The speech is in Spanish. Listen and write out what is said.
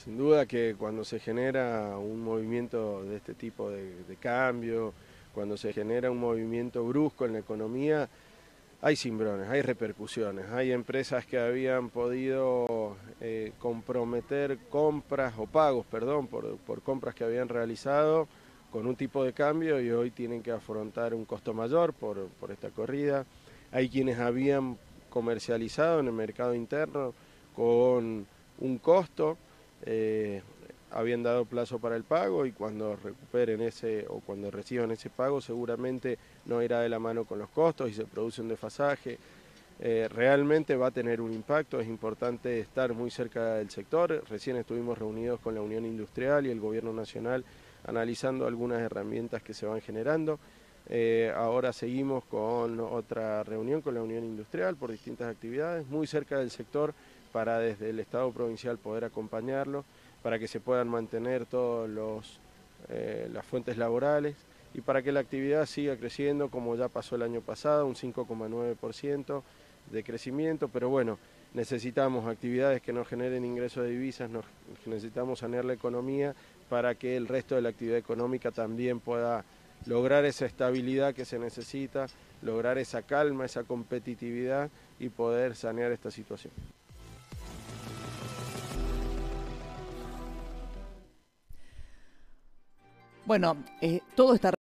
sin duda que cuando se genera un movimiento de este tipo de cambio, cuando se genera un movimiento brusco en la economía, hay cimbrones, hay repercusiones, hay empresas que habían podido comprometer compras o pagos, perdón, por compras que habían realizado con un tipo de cambio y hoy tienen que afrontar un costo mayor por esta corrida. Hay quienes habían comercializado en el mercado interno con un costo, eh, habían dado plazo para el pago y cuando recuperen ese o cuando reciban ese pago seguramente no irá de la mano con los costos y se produce un desfasaje. Realmente va a tener un impacto, es importante estar muy cerca del sector. Recién estuvimos reunidos con la Unión Industrial y el Gobierno Nacional analizando algunas herramientas que se van generando. Ahora seguimos con otra reunión con la Unión Industrial por distintas actividades, muy cerca del sector para desde el Estado provincial poder acompañarlo, para que se puedan mantener todas las fuentes laborales y para que la actividad siga creciendo como ya pasó el año pasado, un 5,9% de crecimiento, pero bueno, necesitamos actividades que nos generen ingresos de divisas, necesitamos sanear la economía para que el resto de la actividad económica también pueda lograr esa estabilidad que se necesita, lograr esa calma, esa competitividad y poder sanear esta situación. Bueno, todo está